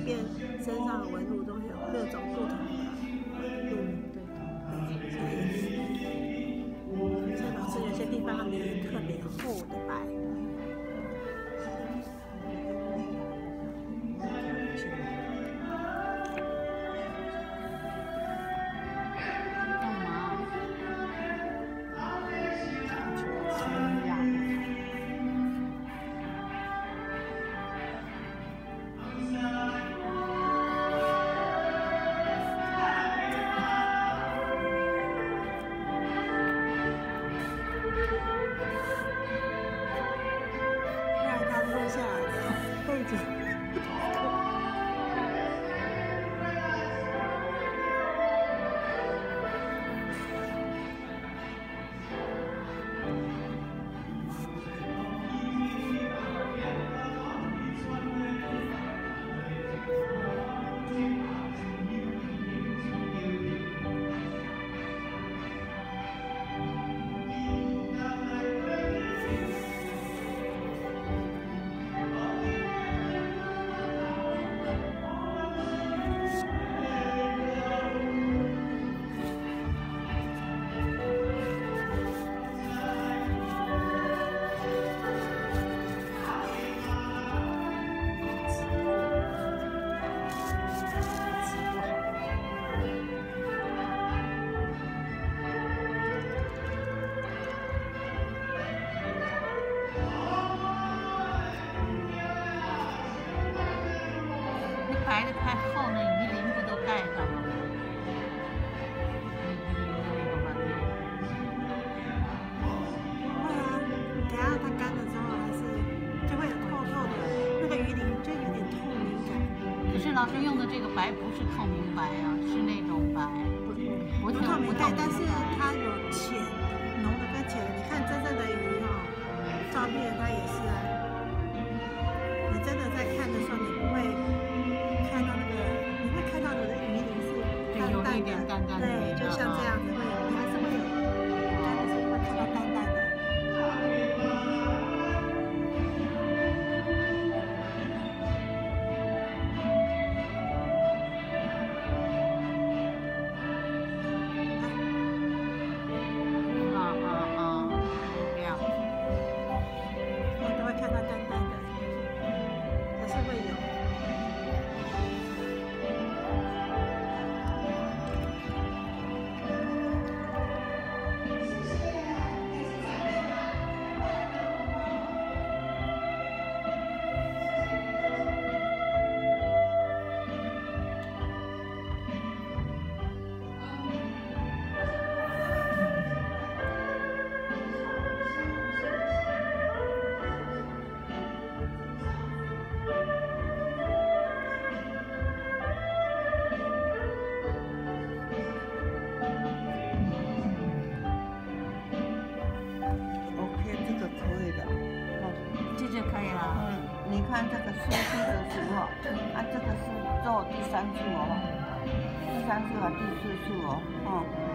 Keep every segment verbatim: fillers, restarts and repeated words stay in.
片身上的纹路都会有各种不同的纹路，对，所以所以老师有些地方他们也特别厚的白。 白的太厚，那鱼鳞不都盖上了吗？鱼鳞的那个纹路。 会啊，等下它干了之后，还是就会有透透的，那个鱼鳞就有点透明感。 可是老师用的这个白不是透明白啊，是那种白，不不不透明白，但是它它有浅的、浓的跟浅的。你看真正的鱼哈、哦，照片它也是啊。你真的在看的时候，你不会。看到那个，你会看到你的鱼鳞是淡淡的， 淡淡的， 对，就像这样子会有，你还是会有，但是会看到淡淡的。 啊啊啊！这样， 我都会看到淡淡的，还是会有。 你看这个梳子的时候，啊，这个是做第三处哦，第三处和第四处哦，哦。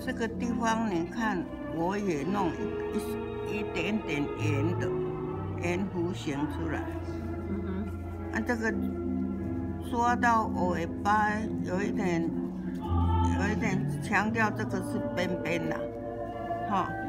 这个地方你看，我也弄一一点点圆的圆弧形出来。 嗯哼。 啊，这个抓到尾巴有一点有一点强调这个是边边啦，哈。